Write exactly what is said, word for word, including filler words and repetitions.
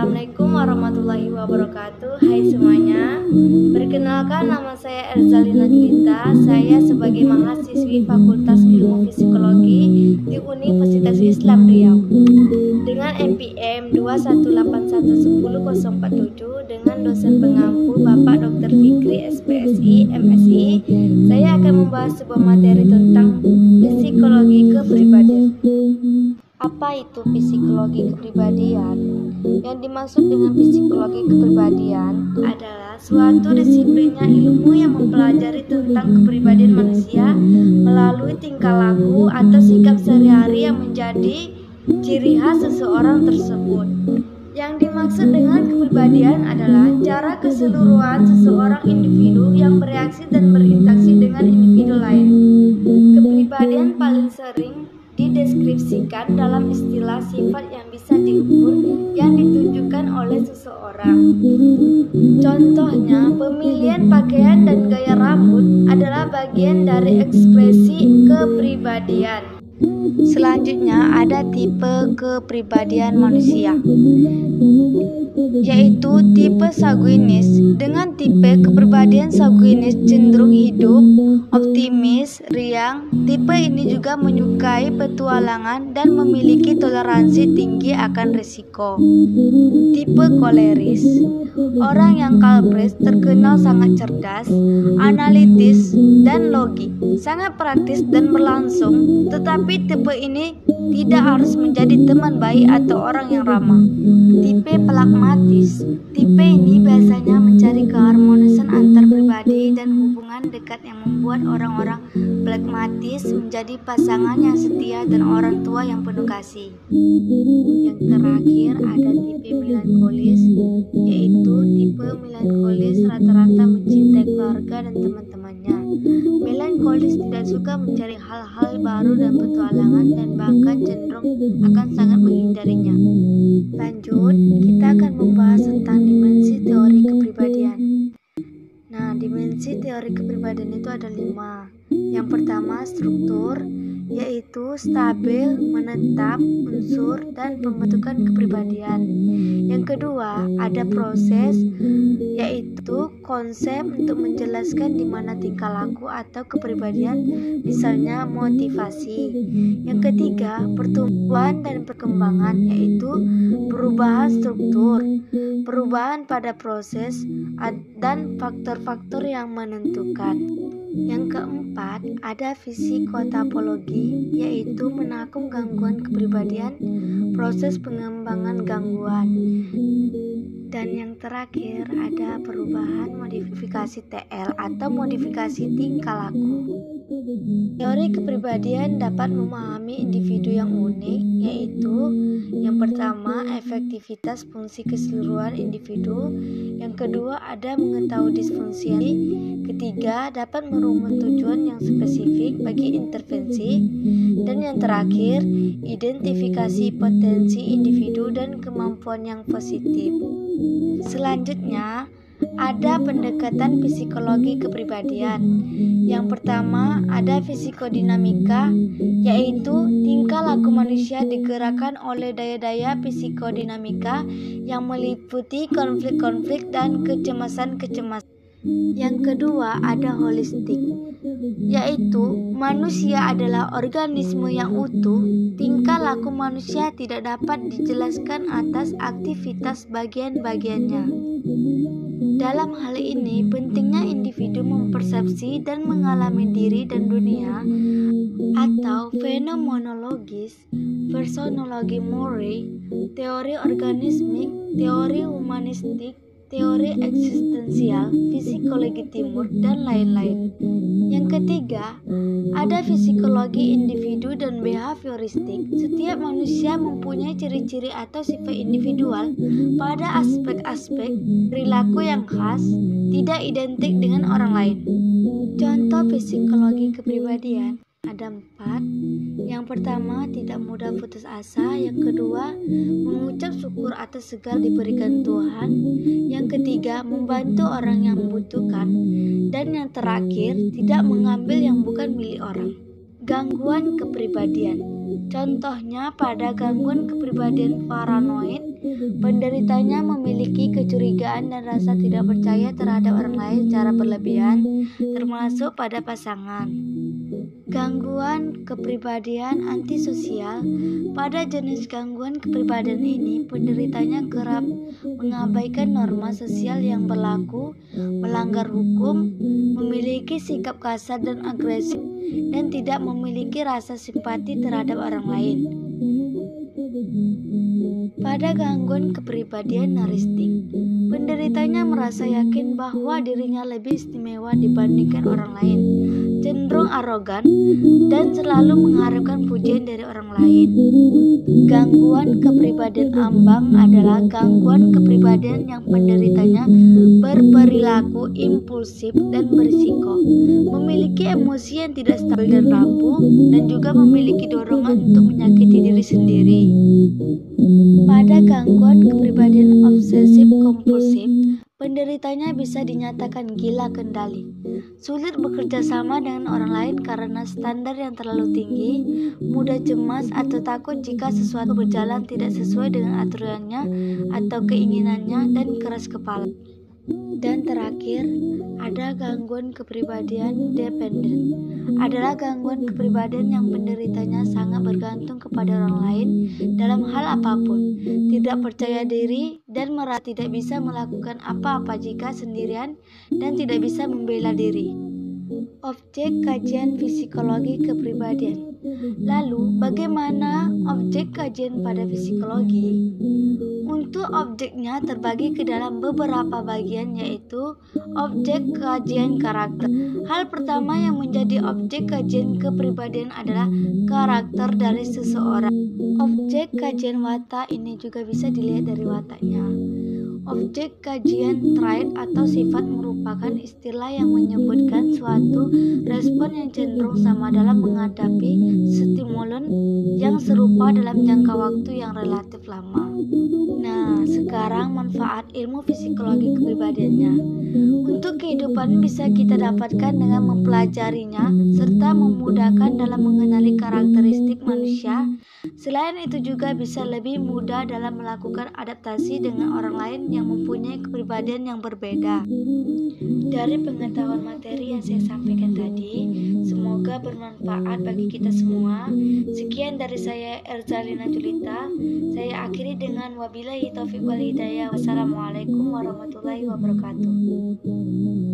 Assalamualaikum warahmatullahi wabarakatuh. Hai semuanya. Perkenalkan, nama saya Erzalina Julita. Saya sebagai mahasiswi Fakultas Ilmu Psikologi di Universitas Islam Riau dengan N P M dua satu delapan satu satu nol nol empat tujuh dengan dosen pengampu Bapak Doktor Fikri S P S I M Si. Saya akan membahas sebuah materi tentang psikologi kepribadian. Apa itu psikologi kepribadian? Yang dimaksud dengan psikologi kepribadian adalah suatu disiplinnya ilmu yang mempelajari tentang kepribadian manusia melalui tingkah laku atau sikap sehari-hari yang menjadi ciri khas seseorang tersebut. Yang dimaksud dengan kepribadian adalah cara keseluruhan seseorang individu yang bereaksi dan berinteraksi dengan individu lain. Kepribadian paling sering dideskripsikan dalam istilah sifat yang bisa diukur yang ditunjukkan oleh seseorang. Contohnya, pemilihan pakaian dan gaya rambut adalah bagian dari ekspresi kepribadian. Selanjutnya ada tipe kepribadian manusia, yaitu tipe sanguinis. Dengan tipe kepribadian sanguinis cenderung hidup, optimis, riang. Tipe ini juga menyukai petualangan dan memiliki toleransi tinggi akan risiko. Tipe koleris, orang yang kalbres terkenal sangat cerdas, analitis, dan logik, sangat praktis dan berlangsung. Tetapi tipe ini tidak harus menjadi teman baik atau orang yang ramah. Tipe pragmatis, tipe ini biasanya mencari keharmonisan antar pribadi dan hubungan dekat yang membuat orang-orang pragmatis menjadi pasangan yang setia dan orang tua yang penuh kasih. Yang terakhir ada tipe melankolis, yaitu tipe melankolis rata-rata mencintai keluarga dan teman-temannya. Melankolis tidak suka mencari hal-hal baru dan petualangan dan bahkan cenderung akan sangat menghindarinya. Lanjut, kita akan membahas tentang dimensi teori kepribadian. Nah, dimensi teori kepribadian itu ada lima. Yang pertama, struktur, yaitu stabil, menetap, unsur, dan pembentukan kepribadian. Yang kedua, ada proses, yaitu konsep untuk menjelaskan di mana tingkah laku atau kepribadian, misalnya motivasi. Yang ketiga, pertumbuhan dan perkembangan, yaitu perubahan struktur, perubahan pada proses, dan faktor-faktor yang menentukan. Yang keempat, ada psikotopologi, yaitu menakung gangguan kepribadian, proses pengembangan gangguan. Dan yang terakhir, ada perubahan modifikasi T L atau modifikasi tingkah laku. Teori kepribadian dapat memahami individu yang unik, yaitu yang pertama, efektivitas fungsi keseluruhan individu. Yang kedua, ada mengetahui disfungsi. Ketiga, dapat merumus tujuan yang spesifik bagi intervensi. Dan yang terakhir, identifikasi potensi individu dan kemampuan yang positif. Selanjutnya, ada pendekatan psikologi kepribadian. Yang pertama, ada psikodinamika, yaitu tingkah laku manusia digerakkan oleh daya-daya psikodinamika yang meliputi konflik-konflik dan kecemasan-kecemasan. Yang kedua, ada holistik, yaitu manusia adalah organisme yang utuh. Tingkah laku manusia tidak dapat dijelaskan atas aktivitas bagian-bagiannya. Dalam hal ini, pentingnya individu mempersepsi dan mengalami diri dan dunia, atau fenomenologis, personologi Murray, teori organismik, teori humanistik, teori eksistensial, psikologi timur, dan lain-lain. Yang ketiga, ada psikologi individu dan behavioristik. Setiap manusia mempunyai ciri-ciri atau sifat individual pada aspek-aspek perilaku yang khas, tidak identik dengan orang lain. Contoh psikologi kepribadian ada empat. Yang pertama, tidak mudah putus asa. Yang kedua, mengucap syukur atas segala diberikan Tuhan. Yang ketiga, membantu orang yang membutuhkan. Dan yang terakhir, tidak mengambil yang bukan milik orang. Gangguan kepribadian. Contohnya pada gangguan kepribadian paranoid, Penderitanya memiliki kecurigaan dan rasa tidak percaya terhadap orang lain secara berlebihan, termasuk pada pasangan. Gangguan kepribadian antisosial. Pada jenis gangguan kepribadian ini, penderitanya kerap mengabaikan norma sosial yang berlaku, melanggar hukum, memiliki sikap kasar dan agresif, dan tidak memiliki rasa simpati terhadap orang lain. Pada gangguan kepribadian narsistik, penderitanya merasa yakin bahwa dirinya lebih istimewa dibandingkan orang lain, cenderung arogan, dan selalu mengharapkan pujian dari orang lain. Gangguan kepribadian ambang adalah gangguan kepribadian yang penderitanya berperilaku impulsif dan berisiko, memiliki emosi yang tidak stabil dan rapuh, dan juga memiliki dorongan untuk menyakiti diri sendiri. Pada gangguan kepribadian obsesif kompulsif, penderitanya bisa dinyatakan gila kendali, sulit bekerja sama dengan orang lain karena standar yang terlalu tinggi, mudah cemas atau takut jika sesuatu berjalan tidak sesuai dengan aturannya atau keinginannya, dan keras kepala. Dan terakhir, ada gangguan kepribadian dependen. Adalah gangguan kepribadian yang penderitanya sangat bergantung kepada orang lain dalam hal apapun, tidak percaya diri, dan merasa tidak bisa melakukan apa-apa jika sendirian, dan tidak bisa membela diri. Objek kajian psikologi kepribadian. Lalu, bagaimana objek kajian pada psikologi? Untuk objeknya terbagi ke dalam beberapa bagian, yaitu objek kajian karakter. Hal pertama yang menjadi objek kajian kepribadian adalah karakter dari seseorang. Objek kajian watak ini juga bisa dilihat dari wataknya. Objek kajian trait atau sifat merupakan istilah yang menyebutkan suatu respon yang cenderung sama dalam menghadapi stimulus yang serupa dalam jangka waktu yang relatif lama. Nah, sekarang manfaat ilmu psikologi kepribadiannya. Untuk kehidupan bisa kita dapatkan dengan mempelajarinya serta memudahkan dalam mengenali karakteristik manusia. Selain itu juga bisa lebih mudah dalam melakukan adaptasi dengan orang lain yang mempunyai kepribadian yang berbeda. Dari pengetahuan materi yang saya sampaikan tadi, semoga bermanfaat bagi kita semua. Sekian dari saya, Erzalina Julita. Saya akhiri dengan wabillahi taufiq wal hidayah. Wassalamualaikum warahmatullahi wabarakatuh.